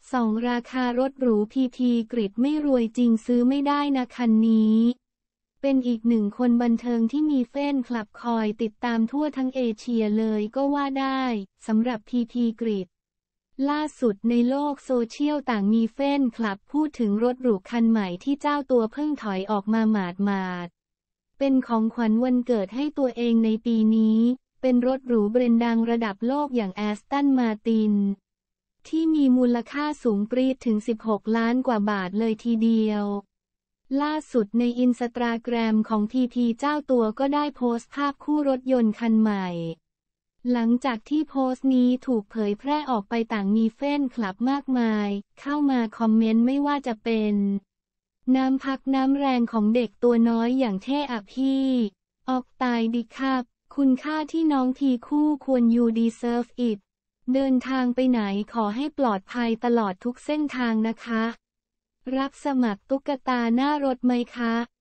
ส่องราคารถหรูพีพีกริดไม่รวยจริงซื้อไม่ได้นะคันนี้เป็นอีกหนึ่งคนบันเทิงที่มีแฟนคลับคอยติดตามทั่วทั้งเอเชียเลยก็ว่าได้สำหรับพีพีกริดล่าสุดในโลกโซเชียลต่างมีแฟนคลับพูดถึงรถหรูคันใหม่ที่เจ้าตัวเพิ่งถอยออกมาหมาดๆเป็นของขวัญวันเกิดให้ตัวเองในปีนี้เป็นรถหรูแบรนด์ดังระดับโลกอย่างแอสตันมาร์ตินที่มีมูลค่าสูงปรี๊ดถึง16 ล้านกว่าบาทเลยทีเดียวล่าสุดในอินสตาแกรมของพีพีเจ้าตัวก็ได้โพสต์ภาพคู่รถยนต์คันใหม่หลังจากที่โพสต์นี้ถูกเผยแพร่ออกไปต่างมีแฟนคลับมากมายเข้ามาคอมเมนต์ไม่ว่าจะเป็นน้ำพักน้ำแรงของเด็กตัวน้อยอย่างเท่อะพี่ออกตายดิครับคุณค่าที่น้องทีคู่ควรyou deserve itเดินทางไปไหนขอให้ปลอดภัยตลอดทุกเส้นทางนะคะรับสมัครตุ๊กตาหน้ารถไหมคะ